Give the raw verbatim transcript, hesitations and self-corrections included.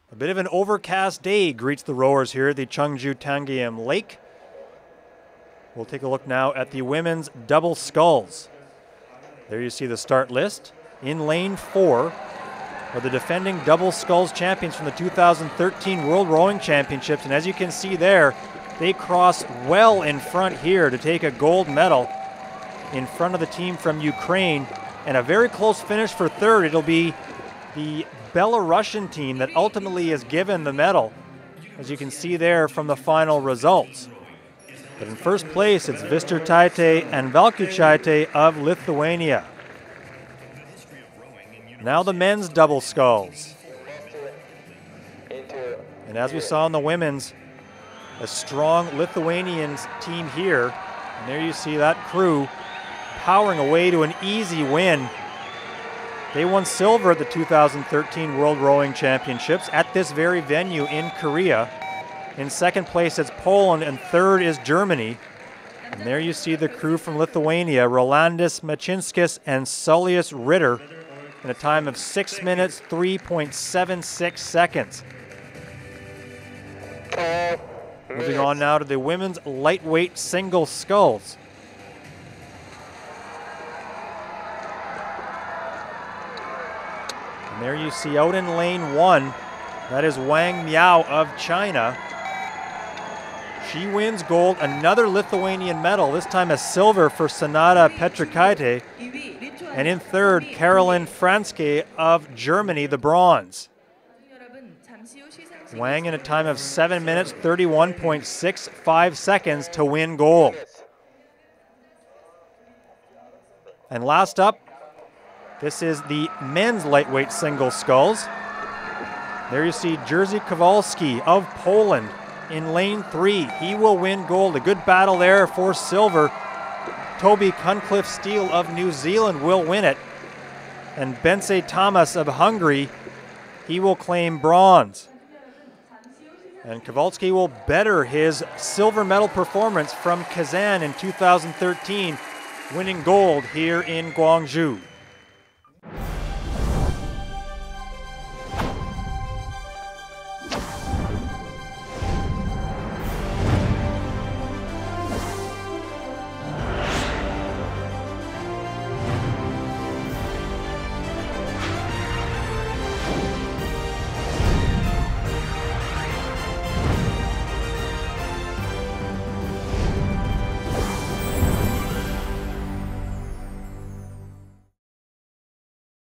A bit of an overcast day greets the rowers here at the Cheongju Tangyeom Lake. We'll take a look now at the women's double sculls. There you see the start list. In lane four are the defending double sculls champions from the two thousand thirteen World Rowing Championships. And as you can see there, they cross well in front here to take a gold medal in front of the team from Ukraine. And a very close finish for third. It'll be the Belarusian team that ultimately is given the medal, as you can see there from the final results. But in first place, it's VISTARTAITE and VALCIUKAITE of Lithuania. Now the men's double sculls. And as we saw in the women's, a strong Lithuanian team here. And there you see that crew powering away to an easy win. They won silver at the two thousand thirteen World Rowing Championships at this very venue in Korea. In second place, it's Poland, and third is Germany. And there you see the crew from Lithuania, Rolandis MASCINSKAS and Saulius RITTER, in a time of six minutes, three point seven six seconds. Moving on now to the women's lightweight single sculls. And there you see out in lane one, that is Wang Miao of China. She wins gold, another Lithuanian medal, this time a silver for Sonata PETRKAITE. And in third, Carolin FRANZKE of Germany, the bronze. Wang in a time of seven minutes, thirty-one point six five seconds to win gold. And last up, this is the men's lightweight single sculls. There you see Jerzy KOWALSKI of Poland in lane three. He will win gold. A good battle there for silver. Toby CUNLIFFE-STEEL of New Zealand will win it. And Bence TAMAS of Hungary, he will claim bronze. And KOWALSKI will better his silver medal performance from Kazan in two thousand thirteen, winning gold here in Gwangju.